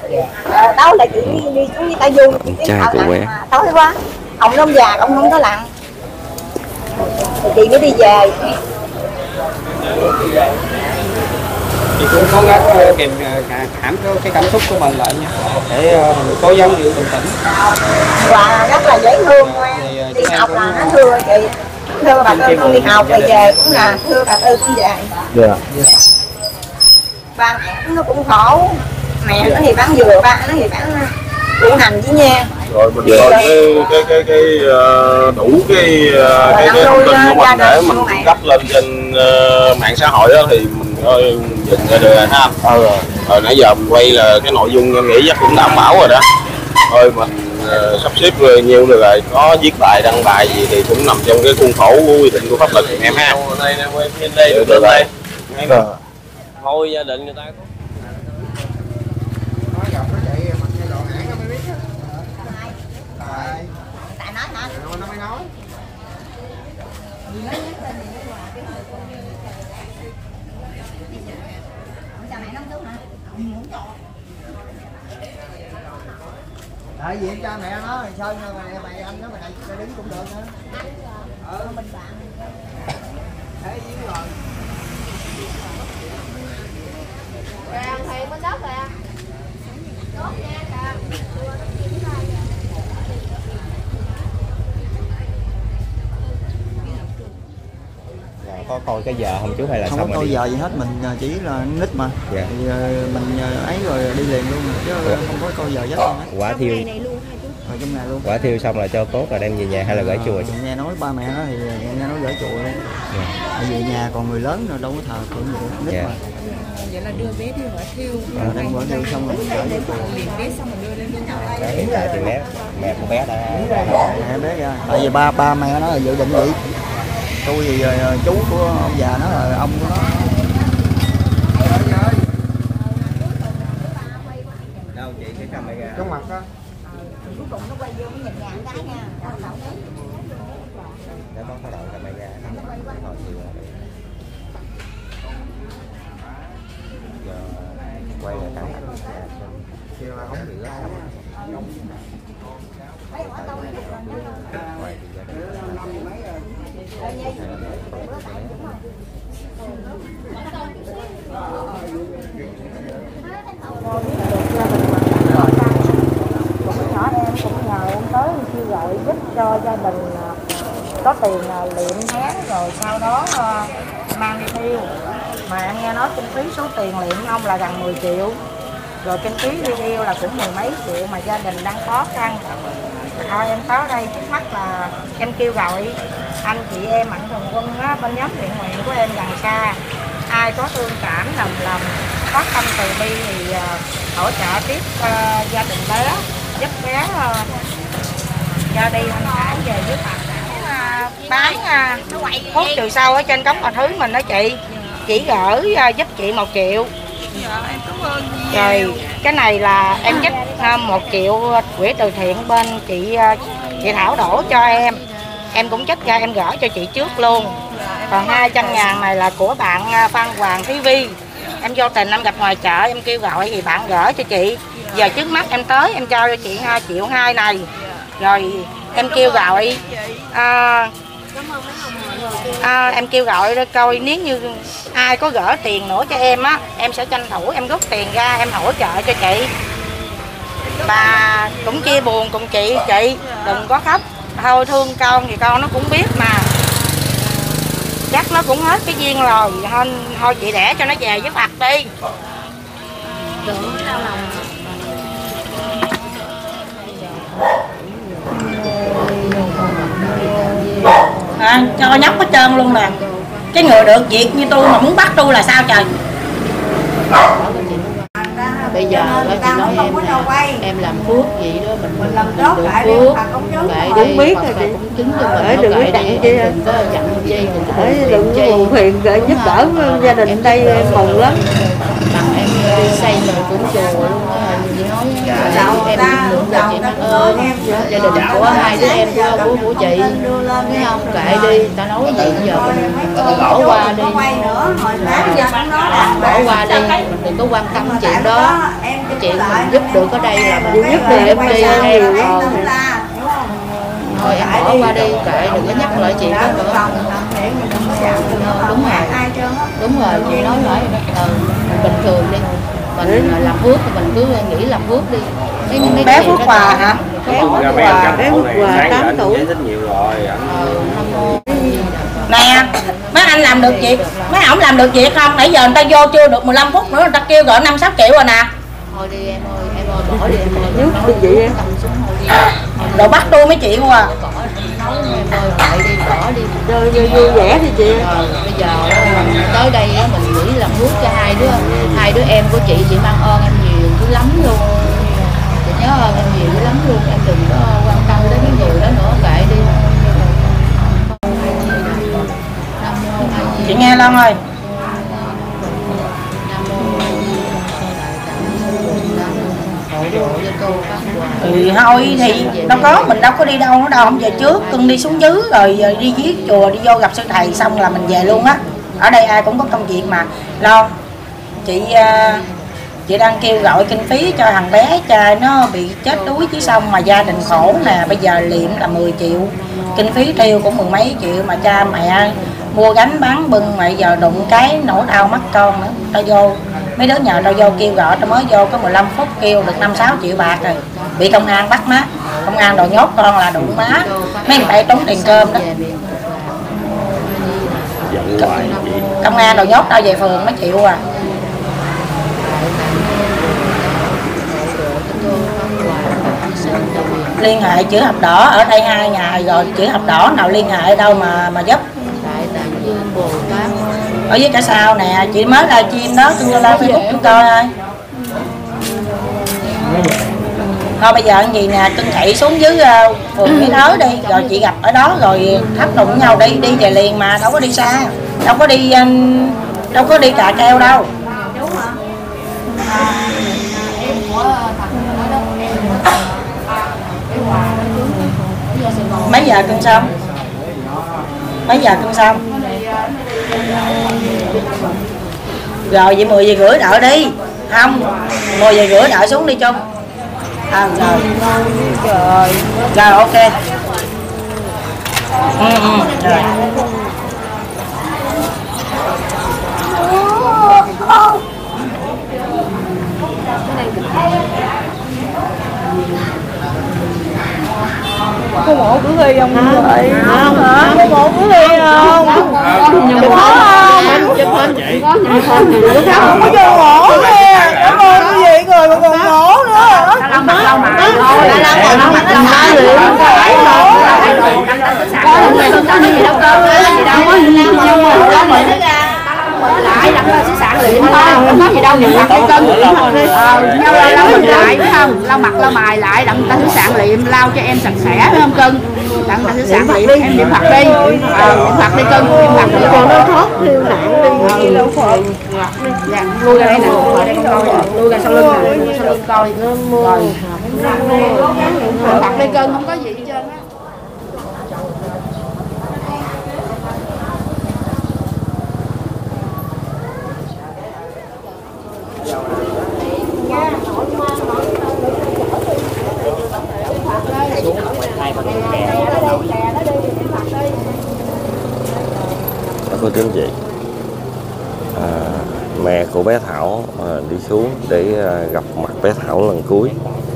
Đâu là chị đi xuống với tay du trai của quê tối quá ông nó già ông không có lặn thì chị mới đi về. Chị cũng cố gắng kìm hãm cái cảm xúc của mình lại nha, để mình cố gắng giữ bình tĩnh. Và rất là dễ thương đi học là nó thưa chị, thưa bà Tư con đi học rồi về cũng là thưa bà Tư cũng về. Ba mẹ nó cũng khổ, mẹ nó thì bán dừa, ba nó thì bán củ hành với nha. Rồi mình coi cái đủ cái thông tin của mình để mình cung cấp lên trên mạng xã hội đó thì mình coi dừng ra được rồi ha. Rồi nãy giờ mình quay là cái nội dung em nghĩ chắc cũng đảm bảo rồi đó. Thôi mình sắp xếp nhiêu được rồi, có viết bài đăng bài gì thì cũng nằm trong cái khuôn khổ của quy định của pháp luật em ha. Được rồi. Thôi gia đình người ta có Tại nói hả? Nó mới nói. Tại vì cha mẹ nó Sơn mày anh nó mày đứng cũng được nữa. Mình bạn. Thế dưới rồi. Càng thì bên đất kìa. Tốt nha càng. có coi cái giờ không chú hay là không xong có rồi coi đi? giờ gì hết, mình chỉ là nít mà. Dạ. Thì mình ấy rồi đi liền luôn chứ không có coi giờ giấc luôn. Quả thiêu Trong ngày luôn. quả thiêu xong là cho cốt là đem về nhà hay là gửi chùa? Nghe nói ba mẹ nó thì nghe nói gửi chùa luôn. Tại vì nhà còn người lớn rồi đâu có thờ phượng gì nít mà. Vậy là đưa bé đi quả thiêu. Đem quả thiêu xong rồi gửi chùa. Liền bé xong rồi đưa lên luôn. Hiện tại thì mẹ của bé đã mẹ bé ra. Tại vì ba mẹ nó là dự định vậy. Tôi thì chú của ông già nó là ông của nó. đâu chị cái camera Trong mặt đó. Cuối cùng nó quay vô cái nhìn nhà cái nha. để có cái đầu camera hồi chiều giờ quay là căng chiều là không bị rớt Nhỏ em cũng nhờ em tới kêu gọi giúp cho gia đình có tiền liệm tháng rồi sau đó mang đi thiêu. Mà em nghe nói kinh phí số tiền liệm ông là gần 10 triệu. Rồi kinh phí đi thiêu là cũng mười mấy triệu mà gia đình đang khó khăn. Thôi em tới đây trước mắt là em kêu gọi anh chị em mạnh thường quân á, bên nhóm thiện nguyện của em gần xa. Ai có thương cảm lòng phát tâm từ bi thì hỗ trợ tiếp gia đình bé, giúp bé ra đi thanh thản về với bán thuốc trừ sâu ở trên cống Bà Thứ mình đó chị. Chỉ gỡ giúp chị 1 triệu. Dạ, em cảm ơn chị. Rồi cái này là em giúp 1 triệu quỹ từ thiện bên chị Thảo đổ cho em. Em cũng chất ra em gỡ cho chị trước luôn. Còn 200.000 này là của bạn Phan Hoàng Thúy Vi. Em vô tình em gặp ngoài chợ em kêu gọi thì bạn gỡ cho chị. Giờ trước mắt em tới em cho chị 2,2 triệu này. Rồi em kêu gọi em kêu gọi coi nếu như ai có gỡ tiền nữa cho em á, em sẽ tranh thủ em rút tiền ra em hỗ trợ cho chị. Bà cũng chia buồn cùng chị đừng có khóc. Thôi thương con thì con nó cũng biết mà. Chắc nó cũng hết cái duyên rồi. Thôi chị đẻ cho nó về với Phật đi. Cho nhóc hết trơn luôn nè. Cái người được việc như tôi mà muốn bắt tôi là sao trời. Bây giờ chị nói em làm phước gì đó mình làm tốt lại phước lại đi không biết rồi chị cũng chứng cho mình đừng có lại chặn đi chi đừng có chặn chi đừng có buồn phiền giúp đỡ gia đình đây em mừng lắm. bằng em đi xây mình cũng chùa luôn chị nói em đừng cho chị mang ơn gia đình của hai đứa em của chị, thấy không, kệ đi, ta nói gì giờ mình bỏ qua đi, bỏ qua đi, mình đừng có quan tâm chuyện đó. Cái chuyện mình giúp được ở đây là mình giúp được em đi em thôi em bỏ qua đi, kệ đừng có nhắc lại chuyện đó nữa. Đúng rồi chị nói phải mình bình thường đi, mình làm phước thì mình cứ nghĩ làm phước đi. Mấy bé Phước Hòa hả? Bé Phước Hòa 8 tuổi. Rất nhiều rồi Nè, mấy anh làm được việc, mấy ổng làm được việc không? Nãy giờ người ta vô chưa được 15 phút nữa người ta kêu gọi 5-6 triệu rồi nè. Thôi đi em ơi bỏ đi em ơi. Nhớ chị em. Đồ bắt tôi mấy triệu à. Em ơi kệ đi, bỏ đi. Rồi vui vẻ thì chị. Bây giờ tới đây mình nghĩ làm phước cho hai đứa em của chị mang ơn em nhiều dữ lắm luôn. Chị nhớ ơn em nhiều dữ lắm luôn, em đừng có quan tâm đến cái người đó nữa, kệ đi. Chị nghe Long ơi. Ừ thôi thì đâu có, mình đâu có đi đâu nữa đâu, không về trước cưng đi xuống dưới rồi đi viết chùa đi vô gặp sư thầy xong là mình về luôn á. Ở đây ai cũng có công việc mà lo. Chị đang kêu gọi kinh phí cho thằng bé trai nó bị chết đuối chứ xong mà gia đình khổ nè, bây giờ liệm là 10 triệu, kinh phí tiêu cũng 10 mấy triệu mà cha mẹ mua gánh bán bưng, mà giờ đụng cái nỗi đau mất con nữa. Tao vô mấy đứa nhờ tao vô kêu gọi, tao mới vô có 15 phút kêu được 5-6 triệu bạc rồi, bị công an bắt má, công an đòi nhốt con là đụng má, mấy người tốn tiền cơm đó. Công an đòi nhốt tao về phường mấy triệu à. Liên hệ chữ thập đỏ ở đây 2 ngày rồi, chữ thập đỏ nào liên hệ đâu mà giúp. Ở dưới cả sao nè, chị mới live stream đó, tôi vô live Facebook tôi coi thôi. Thôi bây giờ gì nè, cưng chạy xuống dưới phường Mỹ Thới đi, rồi chị gặp ở đó rồi thắp đụng nhau đi về liền mà, đâu có đi xa, đâu có đi Cà Keo đâu. Mấy giờ cưng xong? Mấy giờ cưng xong? Rồi vậy 10 giờ rưỡi đợi đi. Không, 10 giờ rưỡi đợi xuống đi chung. Rồi. Rồi ok. Rồi. Có mổ cử thi không vậy? Không hả? Có mổ cử thi không? Chụp có không? Chụp hình. Không có cho mổ nè. Cảm ơn quý vị người mà còn mổ nữa hả? Lau mặt lau mày. Lau mặt lau mày. Lại đặt lên sẵn liền thôi, không có gì đâu, nhận mặt cái cân nhau lau mình lại phải không, lau mặt lau mày lại đặng ta sẵn sàng liệm, lau cho em sạch sẽ phải không cưng, đặng ta sẵn sàng liệm em niệm Phật đi, niệm Phật đi cưng, niệm Phật đi, còn nó thoát thiêu nạn đi, lui ra đây nè, lui ra sau lưng nè, sau lưng coi, rồi niệm Phật đi cưng, không có gì hết trơn á. Cô chú anh chị, mẹ của bé Thảo đi xuống để gặp mặt bé Thảo lần cuối.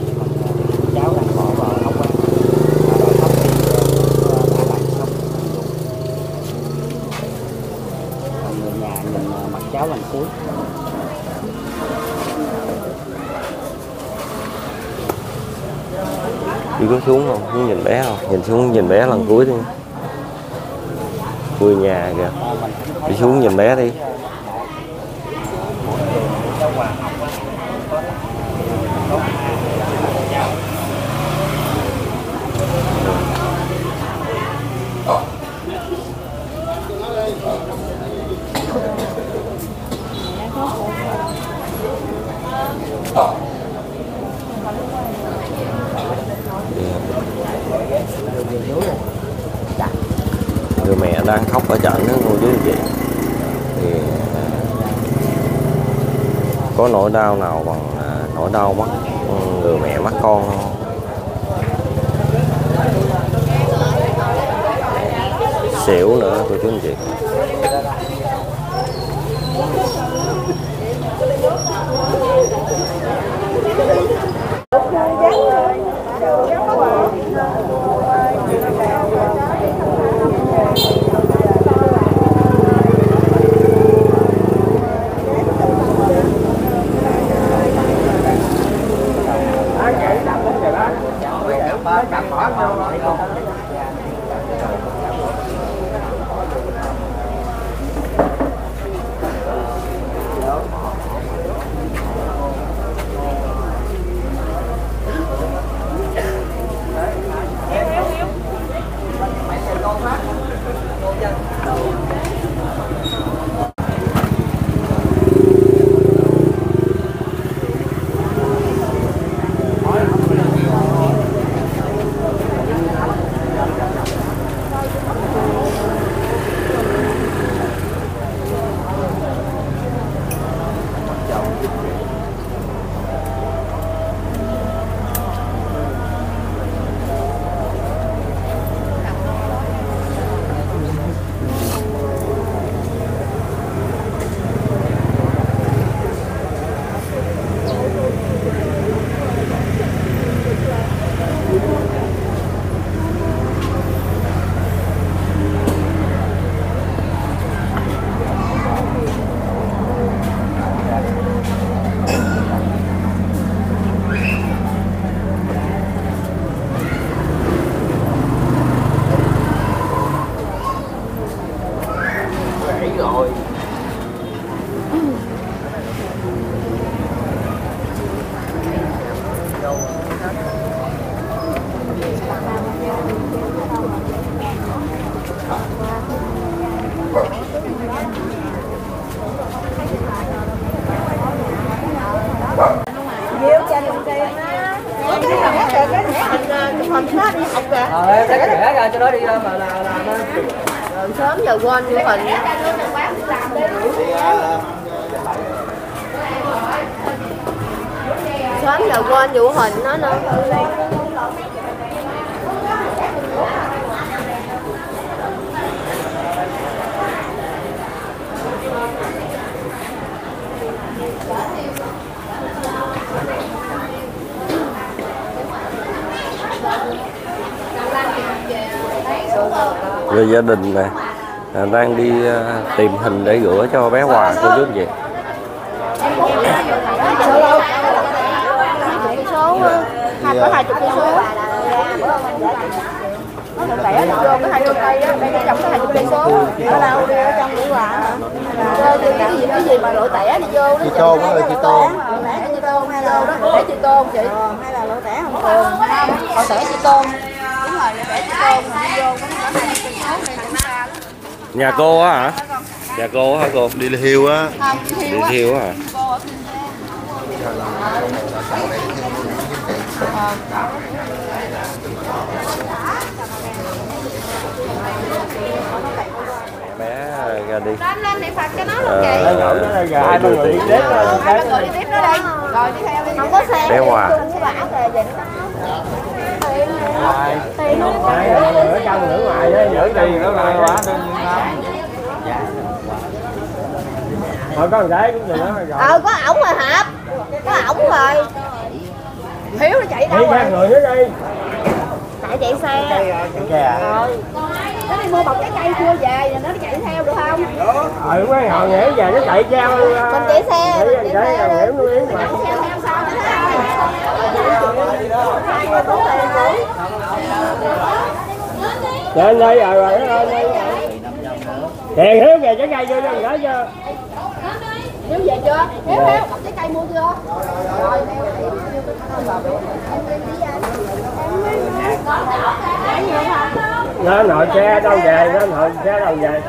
Người nhà nhìn mặt cháu lần cuối. Đi có xuống không? Muốn nhìn bé không? Nhìn xuống nhìn bé lần cuối đi. Người nhà kìa. Đi xuống nhìn bé đi. đang khóc ở trận đó cô chú anh chị. Thì có nỗi đau nào bằng nỗi đau mất người mẹ mất con không? Xỉu nữa cô chú anh chị. Sớm giờ quên như hình sớm giờ quên vụ hình nó nữa. Rồi gia đình này đang đi tìm hình để gửi cho bé Hòa cô chú anh chị. Số có 20 cây số. Nó tẻ đi vô cái 20 cây á, đây trong cái 20 cây số. Ở đâu đi ở trong Mỹ Hòa hả? Cái gì mà lỗ tẻ đi vô đó. Chị Tôn đó, chị Tôn. Lỗ chị Tôn hay là lỗ tẻ chị Tôn chị? Hay là lỗ tẻ không Tôn? Lỗ tẻ chị Tôn. Đúng rồi, lỗ tẻ chị Tôn đi vô có 20 cây số này cũng xa lắm. Nhà cô á hả? Nhà cô hả cô? Đi Hiêu á. Đi Hiêu á hả? Bé ra đi. Lên niệm Phật cho nó luôn chị. Hai ba người đi tiếp đó đây. Rồi đi theo đi. Không có xe. Bé Hòa. Nửa trong nửa ngoài đó, nửa tiền nó lại quá đương nhiên lắm. Thôi có thằng gái cũng được đó rồi. Có ổng rồi hả? Có ổng rồi. Hiếu nó chạy đâu rồi? Người nữa đi. Tại chạy xe. Nó đi mua bọc trái cây chưa về rồi nó chạy theo được không? Mấy họ nghỉ về nó chạy treo. Mình chạy xe. Mình chạy xe nghỉ nó yến mà. theo sao nữa thôi. Lên đây rồi lên đây. Tiền Hiếu về trái cây vô cho gửi chưa? Hiếu về chưa? Hiếu bọc trái cây mua chưa? Rồi nó nội xe đâu về, nó nội xe đâu về.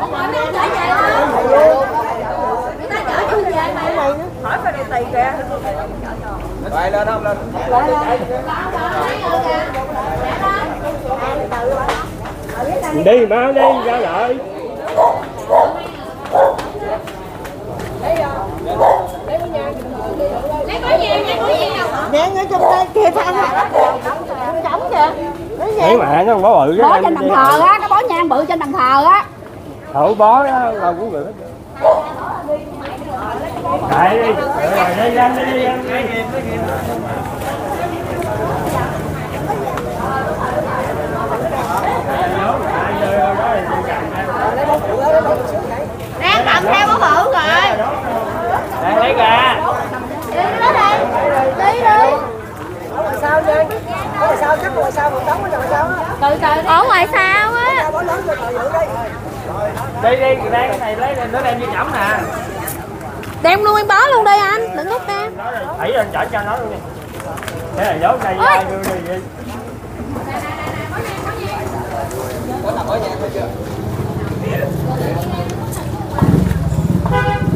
Hỏi coi đi tì kìa. Rồi lên không lên. Đi mau đi ra lợi. Nhang ở trong đây kia sao trống kìa. Thấy mẹ nó bó bự bó trên bàn thờ á, cái bó nhang bự trên bàn thờ á. thử bó đó đâu cũng được. Chạy đi, rồi đi ăn đi ăn đi. Đang cầm theo bó bự rồi. Đang lấy gà. Đi đi. Sao nha? Ở sao chắc ngoài sao một đống ở ngoài sao á. Ở ngoài sao á. Đi đi, đây cái này lấy nó đem đi chẩm nè. Đem luôn em bó luôn đi anh, đừng lúc ra. Thảy lên chở cho nó luôn đi. Thế là giấu đây đưa đi. Có nằm ở nhà chưa?